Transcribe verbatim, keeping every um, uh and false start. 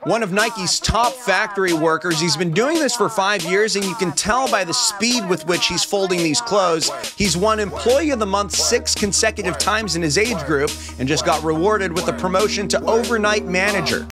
One of Nike's top factory workers. He's been doing this for five years, and you can tell by the speed with which he's folding these clothes. He's won Employee of the Month six consecutive times in his age group and just got rewarded with a promotion to overnight manager.